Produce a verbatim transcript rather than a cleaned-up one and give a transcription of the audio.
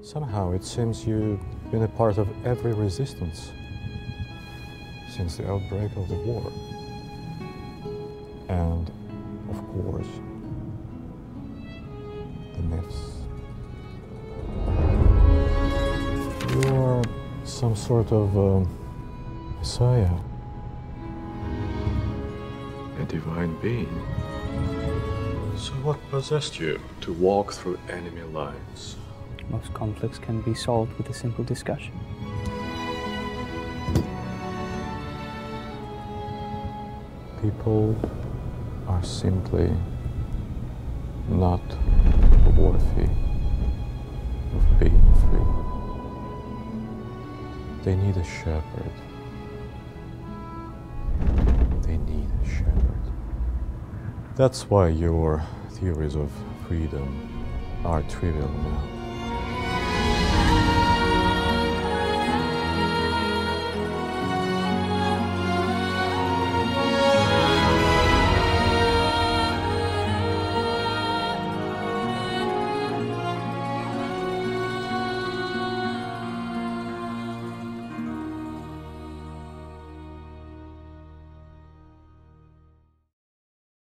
Somehow it seems you've been a part of every resistance since the outbreak of the war. And, of course, the myths. You are some sort of uh, messiah. A divine being. So what possessed you to walk through enemy lines? Most conflicts can be solved with a simple discussion. People are simply not worthy of being free. They need a shepherd. They need a shepherd. That's why your theories of freedom are trivial now.